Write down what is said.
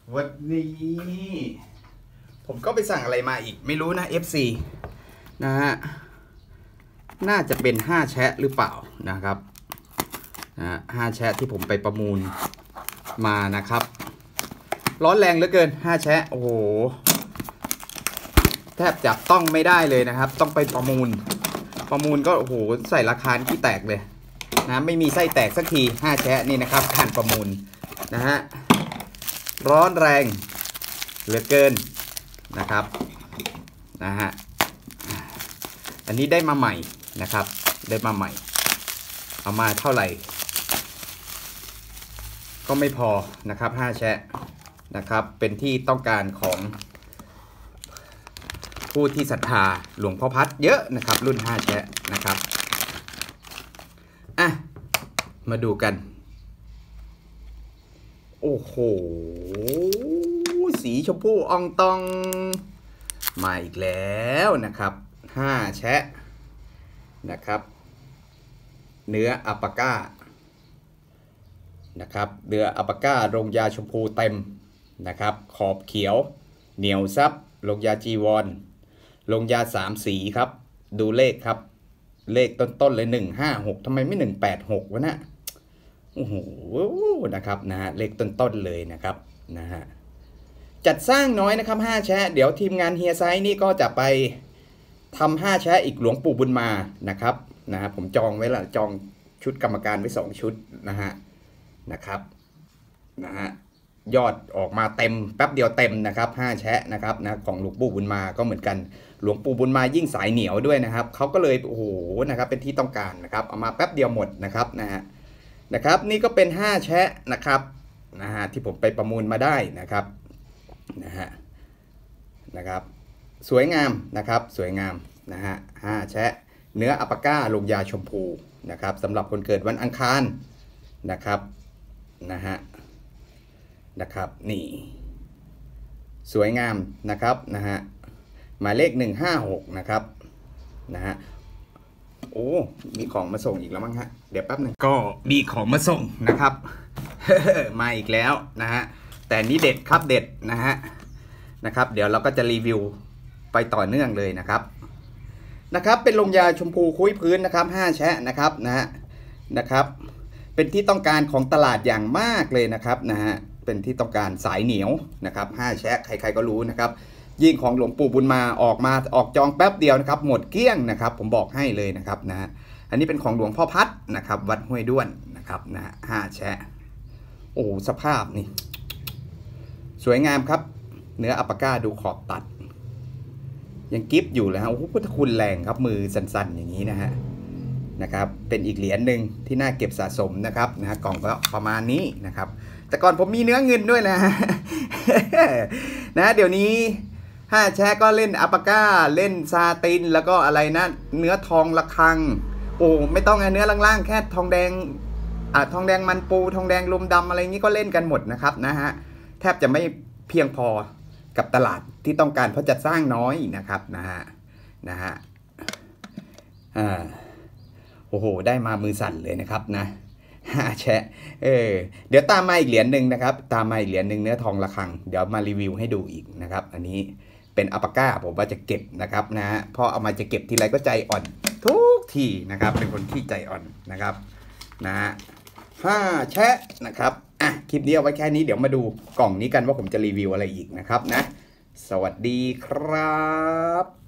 วันนี้ผมก็ไปสั่งอะไรมาอีกไม่รู้นะ FC นะฮะน่าจะเป็น5แชะหรือเปล่านะครับ5แชะที่ผมไปประมูลมานะครับร้อนแรงเหลือเกิน5แชะโอ้โหแทบจับต้องไม่ได้เลยนะครับต้องไปประมูลก็โอ้โหใส่ราคาที่แตกเลยนะไม่มีไส้แตกสักที5แชะนี่นะครับการประมูลนะฮะร้อนแรงเหลือเกินนะครับนะฮะอันนี้ได้มาใหม่นะครับได้มาใหม่เอามาเท่าไหร่ก็ไม่พอนะครับ5แชะนะครับเป็นที่ต้องการของผู้ที่ศรัทธาหลวงพ่อพัดเยอะนะครับรุ่น5แชะนะครับอ่ะมาดูกันโอ้โหสีชมพูอ่องตองมาอีกแล้วนะครับ5แชะนะครับเนื้ออัปปาก้านะครับเนื้ออัปปาก้าลงยาชมพูเต็มนะครับขอบเขียวเหนียวซับลงยาจีวรลงยา3สีครับดูเลขครับเลขต้นๆเลย156ทำไมไม่186วะนะโอ้โหนะครับนะฮะเลขต้นๆเลยนะครับนะฮะจัดสร้างน้อยนะครับ5แชะเดี๋ยวทีมงานเฮียไซส์นี่ก็จะไปทำ5แชะอีกหลวงปู่บุญมานะครับนะฮะผมจองไว้ละจองชุดกรรมการไว้2ชุดนะครับนะฮะยอดออกมาเต็มแป๊บเดียวเต็มนะครับ5แชะนะครับนะของหลวงปู่บุญมาก็เหมือนกันหลวงปู่บุญมายิ่งสายเหนียวด้วยนะครับเขาก็เลยโอ้โหนะครับเป็นที่ต้องการนะครับเอามาแป๊บเดียวหมดนะครับนะครับนี่ก็เป็น5แชะนะครับที่ผมไปประมูลมาได้นะครับนะครับสวยงามนะครับสวยงามนะฮะ5แชะเนื้ออัปปาก้าลงยาชมพูนะครับสำหรับคนเกิดวันอังคารนะครับนะครับนี่สวยงามนะครับหมายเลข156นะครับโอ้มีของมาส่งอีกแล้วมั้งฮะเดี๋ยวแป๊บนึงก็มีของมาส่งนะครับ มาอีกแล้วนะฮะแต่นี้เด็ดครับเด็ดนะครับเดี๋ยวเราก็จะรีวิวไปต่อเนื่องเลยนะครับเป็นลงยาชมพูคุ้ยพื้นนะครับ5แชะนะครับเป็นที่ต้องการของตลาดอย่างมากเลยนะครับเป็นที่ต้องการสายเหนียวนะครับ5แชะใครๆก็รู้นะครับยิ่งของหลวงปู่บุญมาออกจองแป๊บเดียวนะครับหมดเกลี้ยงนะครับผมบอกให้เลยนะครับอันนี้เป็นของหลวงพ่อพัดนะครับวัดห้วยด้วนนะครับ5แชะโอ้สภาพนี่สวยงามครับเนื้ออัปปาก้าดูขอบตัดยังกิฟต์อยู่เลยฮะโอ้โหพุทธคุณแรงครับมือสั่นๆอย่างนี้นะครับเป็นอีกเหรียญหนึ่งที่น่าเก็บสะสมนะครับกล่องก็ประมาณนี้นะครับแต่ก่อนผมมีเนื้อเงินด้วยนะ เดี๋ยวนี้5แชะก็เล่นอัปปาก้าเล่นซาตินแล้วก็อะไรนะเนื้อทองระฆังโอ้ไม่ต้องเนื้อล่างๆแค่ทองแดงมันปูทองแดงลมดำอะไรนี้ก็เล่นกันหมดนะครับแทบจะไม่เพียงพอกับตลาดที่ต้องการเพราะจะสร้างน้อยนะครับโอ้โหได้มามือสั่นเลยนะครับ5แชะเดี๋ยวตามมาอีกเหรียญหนึ่งนะครับตามมาอีกเหรียญหนึ่งเนื้อทองระฆังเดี๋ยวมารีวิวให้ดูอีกนะครับอันนี้เป็นอัปปาก้าผมว่าจะเก็บนะครับเพราะเอามาจะเก็บทีไรก็ใจอ่อนทุกทีนะครับเป็นคนที่ใจอ่อนนะครับ5แชะนะครับคลิปนี้เอาไว้แค่นี้เดี๋ยวมาดูกล่องนี้กันว่าผมจะรีวิวอะไรอีกนะครับสวัสดีครับ